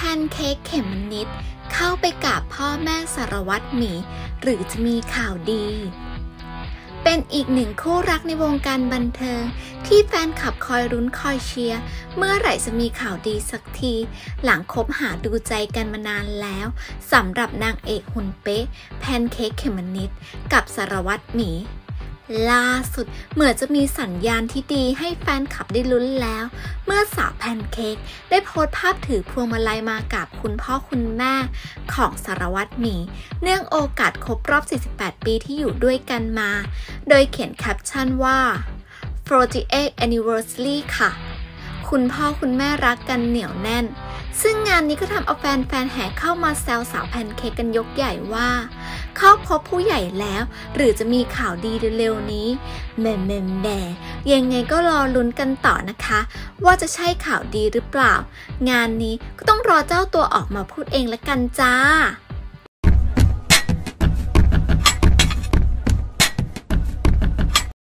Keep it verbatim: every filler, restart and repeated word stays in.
นเค้กเขมมนิดเข้าไปกราบพ่อแม่สารวัตรหมีหรือจะมีข่าวดีเป็นอีกหนึ่งคู่รักในวงการบันเทิงที่แฟนคลับคอยรุ้นคอยเชียร์เมื่อไหร่จะมีข่าวดีสักทีหลังคบหาดูใจกันมานานแล้วสำหรับนางเอกหุ่นเป๊ะแพนเค้กเขมมนิดกับสารวัตรหมีล่าสุดเหมือนจะมีสัญญาณที่ดีให้แฟนคลับได้ลุ้นแล้วเมื่อสาวแพนเค้กได้โพสต์ภาพถือพวงมาลัยมากับคุณพ่อคุณแม่ของสารวัตรหมีเนื่องโอกาสครบรอบสี่สิบแปดปีที่อยู่ด้วยกันมาโดยเขียนแคปชั่นว่าforty-eighth anniversary ค่ะคุณพ่อคุณแม่รักกันเหนียวแน่นซึ่งงานนี้ก็ทำเอาแฟนๆแห่เข้ามาแซวสาวแพนเค้กกันยกใหญ่ว่าเข้าพบผู้ใหญ่แล้วหรือจะมีข่าวดีเร็วๆนี้แหม่แหม่แหม่ยังไงก็รอลุ้นกันต่อนะคะว่าจะใช่ข่าวดีหรือเปล่างานนี้ก็ต้องรอเจ้าตัวออกมาพูดเองละกันจ้า